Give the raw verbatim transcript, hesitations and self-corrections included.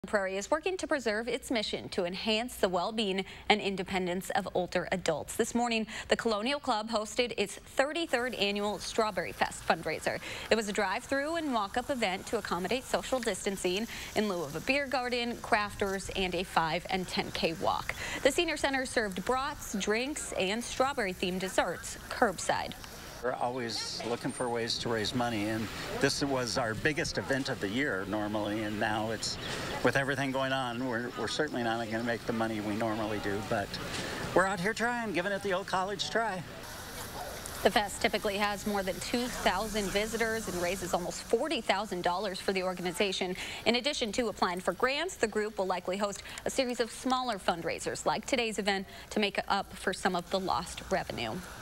Prairie is working to preserve its mission to enhance the well-being and independence of older adults. This morning, the Colonial Club hosted its thirty-third annual Strawberry Fest fundraiser. It was a drive-through and walk-up event to accommodate social distancing in lieu of a beer garden, crafters, and a five and ten K walk. The senior center served brats, drinks, and strawberry-themed desserts curbside. We're always looking for ways to raise money, and this was our biggest event of the year normally, and now it's, with everything going on, we're, we're certainly not going to make the money we normally do, but we're out here trying, giving it the old college try. The fest typically has more than two thousand visitors and raises almost forty thousand dollars for the organization. In addition to applying for grants, the group will likely host a series of smaller fundraisers like today's event to make up for some of the lost revenue.